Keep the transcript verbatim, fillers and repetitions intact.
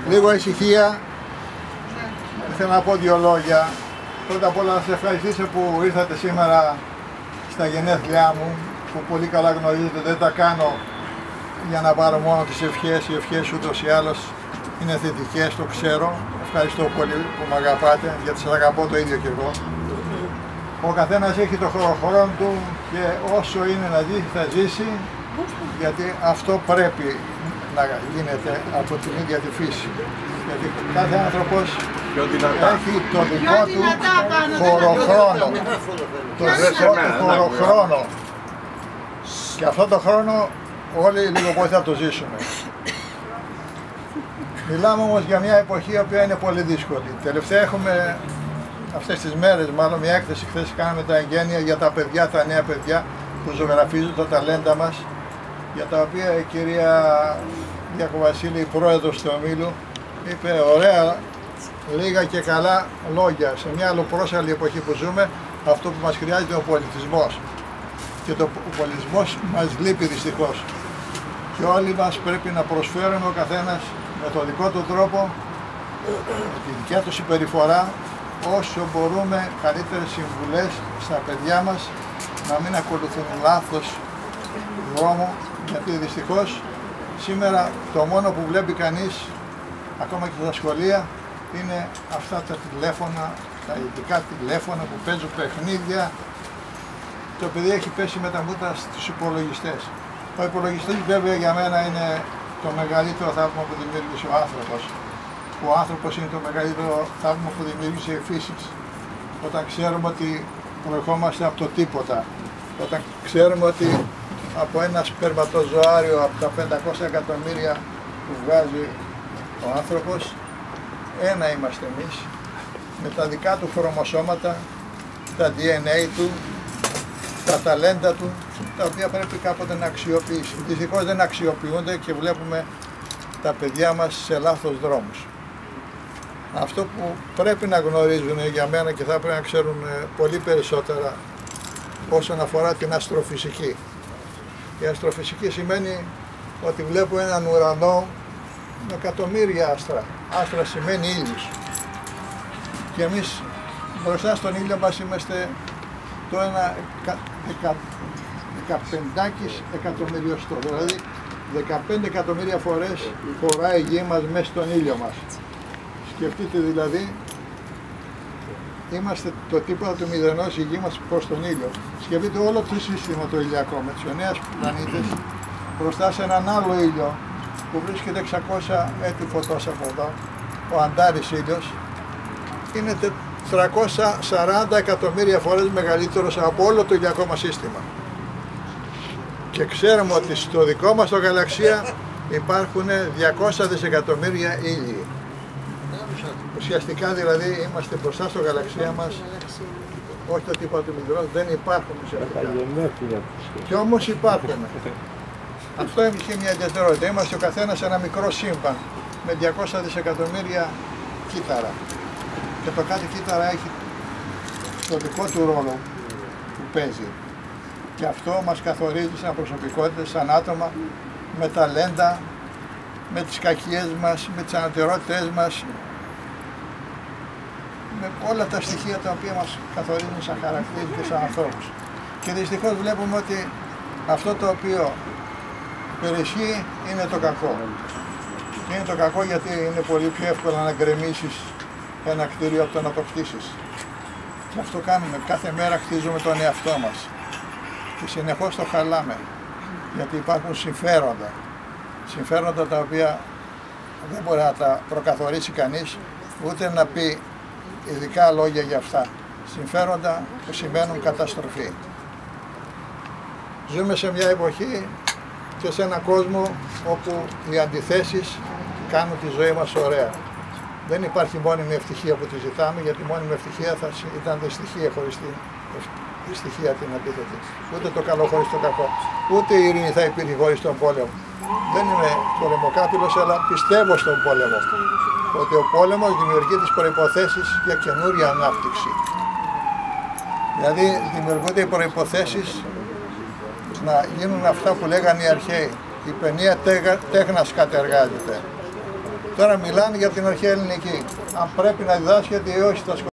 Λίγο ησυχία. Θέλω να πω δύο λόγια. Πρώτα απ' όλα να σας ευχαριστήσω που ήρθατε σήμερα στα γενέθλιά μου, που πολύ καλά γνωρίζετε, δεν τα κάνω για να πάρω μόνο τις ευχές. Οι ευχές ούτως ή άλλως είναι θετικές, το ξέρω. Ευχαριστώ πολύ που με αγαπάτε, γιατί σας αγαπώ το ίδιο και εγώ. Ο καθένας έχει το χρόνο του και όσο είναι να ζήσει θα ζήσει, γιατί αυτό πρέπει να γίνεται από την ίδια τη φύση. Γιατί κάθε άνθρωπος έχει το δικό του χωροχρόνο. Το δικό του χωροχρόνο. Και αυτό το χρόνο όλοι λίγο πολύ θα το ζήσουμε. Μιλάμε όμως για μια εποχή η οποία είναι πολύ δύσκολη. Τελευταία έχουμε αυτές τις μέρες, μάλλον μια έκθεση χθες κάναμε τα εγγένεια για τα παιδιά, τα νέα παιδιά που ζωγραφίζουν τα ταλέντα μας, για τα οποία η κυρία Διακοβασίλη, η πρόεδρος του ομίλου, είπε ωραία, λίγα και καλά λόγια. Σε μια αλλοπρόσαλη εποχή που ζούμε, αυτό που μας χρειάζεται είναι ο πολιτισμός. Και το, ο πολιτισμός μας λείπει δυστυχώς. Και όλοι μας πρέπει να προσφέρουμε ο καθένας με τον δικό του τρόπο, με τη δικιά του συμπεριφορά, όσο μπορούμε καλύτερες συμβουλές στα παιδιά μας, να μην ακολουθούν λάθος δρόμο, γιατί δυστυχώς σήμερα το μόνο που βλέπει κανείς, ακόμα και στα σχολεία, είναι αυτά τα τηλέφωνα, τα ειδικά τηλέφωνα που παίζουν παιχνίδια. Το παιδί έχει πέσει με τα μούτρα στους υπολογιστές. Ο υπολογιστής βέβαια για μένα είναι το μεγαλύτερο θαύμα που δημιούργησε ο άνθρωπος. Ο άνθρωπος είναι το μεγαλύτερο θαύμα που δημιούργησε η φύση. Όταν ξέρουμε ότι προερχόμαστε από το τίποτα, όταν ξέρουμε ότι από ένα σπερματοζωάριο από τα πεντακόσια εκατομμύρια που βγάζει ο άνθρωπος, ένα είμαστε εμείς, με τα δικά του χρωμοσώματα, τα ντι εν έι του, τα ταλέντα του, τα οποία πρέπει κάποτε να αξιοποιήσει. Δυστυχώς δεν αξιοποιούνται και βλέπουμε τα παιδιά μας σε λάθος δρόμους. Αυτό που πρέπει να γνωρίζουν για μένα και θα πρέπει να ξέρουν πολύ περισσότερα όσον αφορά την αστροφυσική. Η αστροφυσική σημαίνει ότι βλέπω έναν ουρανό με εκατομμύρια άστρα. Άστρα σημαίνει ήλιος. Και εμείς μπροστά στον ήλιο μας είμαστε το ένα δεκαπεντάκις εκατομμυριοστό. Δηλαδή δεκαπέντε εκατομμύρια φορές χωράει η γη μας μέσα στον ήλιο μας. Σκεφτείτε δηλαδή, είμαστε το τίποτα του μηδενός, η γη μας προς τον ήλιο. Σκεφτείτε όλο το σύστημα το ηλιακό με τους εννέα πλανήτες μπροστά σε έναν άλλο ήλιο που βρίσκεται εξακόσια έτη φωτός από εδώ, ο Αντάρης ήλιος, είναι τριακόσια σαράντα εκατομμύρια φορές μεγαλύτερος από όλο το ηλιακό μας σύστημα. Και ξέρουμε ότι στο δικό μας το γαλαξία υπάρχουν διακόσια δισεκατομμύρια ήλιοι. Ουσιαστικά δηλαδή είμαστε μπροστά στο γαλαξία μας, όχι το τίποτα του μικρό, δεν υπάρχουν ουσιαστικά. Και όμως υπάρχουν. Αυτό έχει μια ιδιαιτερότητα. Είμαστε ο καθένας ένα μικρό σύμπαν με διακόσια δισεκατομμύρια κύτταρα. Και το κάθε κύτταρα έχει το δικό του ρόλο που παίζει. Και αυτό μας καθορίζει σαν προσωπικότητες, σαν άτομα, με ταλέντα, με τις κακίες μας, με τις ανατερότητες μας, με όλα τα στοιχεία τα οποία μας καθορίζουν σαν χαρακτήρες και σαν ανθρώπους. Και δυστυχώς βλέπουμε ότι αυτό το οποίο υπερισχύει είναι το κακό. Και είναι το κακό γιατί είναι πολύ πιο εύκολο να γκρεμίσεις ένα κτίριο από το να το χτίσεις. Και αυτό κάνουμε. Κάθε μέρα χτίζουμε τον εαυτό μας. Και συνεχώς το χαλάμε. Γιατί υπάρχουν συμφέροντα. Συμφέροντα τα οποία δεν μπορεί να τα προκαθορίσει κανείς, ούτε να πει ειδικά λόγια για αυτά. Συμφέροντα που σημαίνουν καταστροφή. Ζούμε σε μια εποχή και σε έναν κόσμο όπου οι αντιθέσεις κάνουν τη ζωή μας ωραία. Δεν υπάρχει μόνιμη ευτυχία που τη ζητάμε, γιατί η μόνιμη ευτυχία θα ήταν δυστυχία χωρίς την δυστυχία την αντίθετη. Ούτε το καλό χωρίς το κακό. Ούτε η ειρήνη θα υπήρχε χωρίς τον πόλεμο. Δεν είμαι πολεμοκάπηλος, αλλά πιστεύω στον πόλεμο. Ότι ο πόλεμος δημιουργεί τις προϋποθέσεις για καινούρια ανάπτυξη. Δηλαδή δημιουργούνται οι προϋποθέσεις να γίνουν αυτά που λέγανε οι αρχαίοι. Η παινία τέχνας κατεργάζεται. Τώρα μιλάνε για την αρχαία ελληνική. Αν πρέπει να διδάσκεται ή όχι στα σχολεία.